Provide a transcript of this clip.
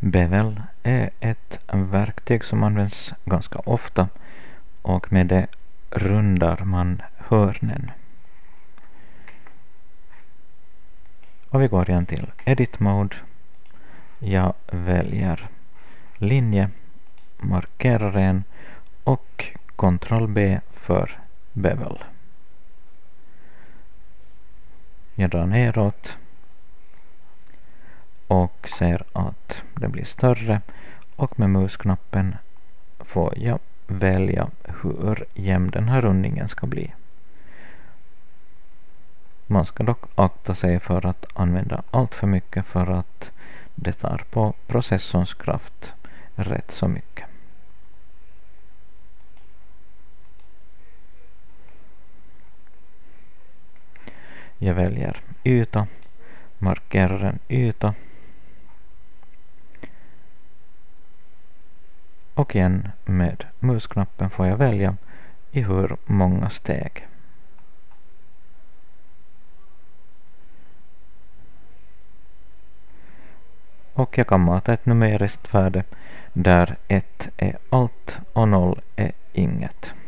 Bevel är ett verktyg som används ganska ofta och med det rundar man hörnen. Och vi går igen till Edit Mode. Jag väljer linje, markerar en och Ctrl B för bevel. Jag drar neråt och ser att det blir större och med musknappen får jag välja hur jämn den här rundningen ska bli. Man ska dock akta sig för att använda allt för mycket för att det tar på processorns kraft rätt så mycket. Jag väljer yta, markerar en yta och igen med musknappen får jag välja i hur många steg. Och jag kan mata ett numeriskt värde där 1 är allt och 0 är inget.